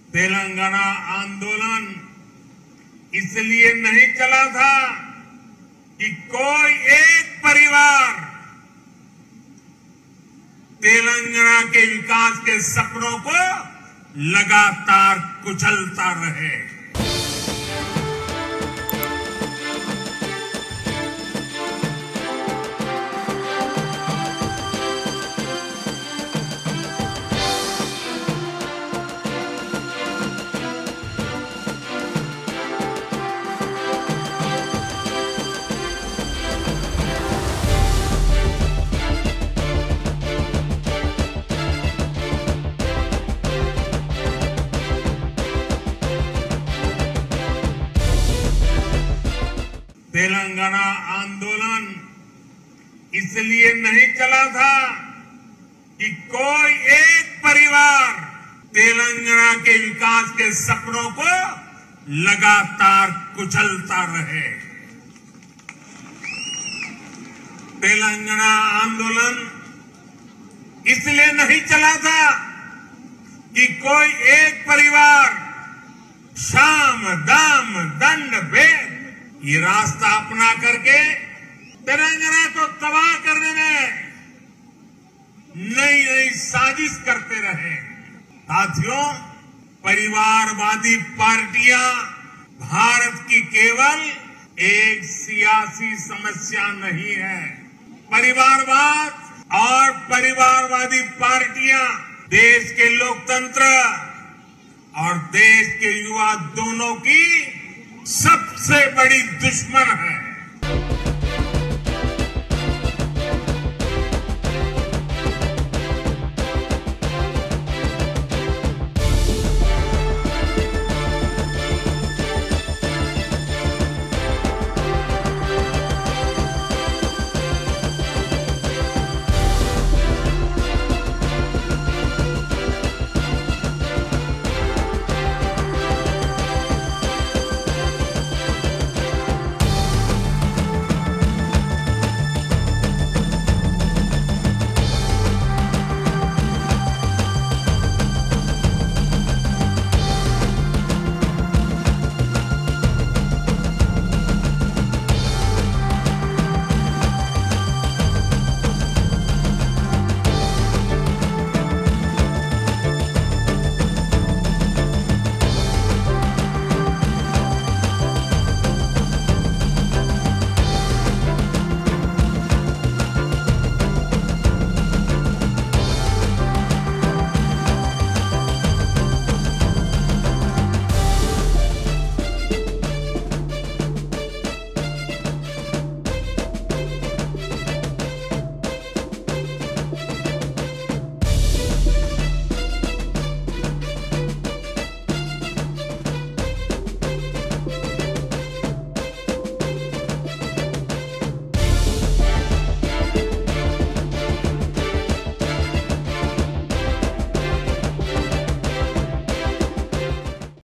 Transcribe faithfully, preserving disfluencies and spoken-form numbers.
तेलंगाना आंदोलन इसलिए नहीं चला था कि कोई एक परिवार तेलंगाना के विकास के सपनों को लगातार कुचलता रहे। तेलंगाना आंदोलन इसलिए नहीं चला था कि कोई एक परिवार तेलंगाना के विकास के सपनों को लगातार कुचलता रहे। तेलंगाना आंदोलन इसलिए नहीं चला था कि कोई एक परिवार साम दाम दंड भेद ये रास्ता अपना करके तेलंगाना को तबाह करने में नई नई साजिश करते रहे। साथियों, परिवारवादी पार्टियां भारत की केवल एक सियासी समस्या नहीं है। परिवारवाद और परिवारवादी पार्टियां देश के लोकतंत्र और देश के युवा दोनों की सबसे बड़ी दुश्मन है।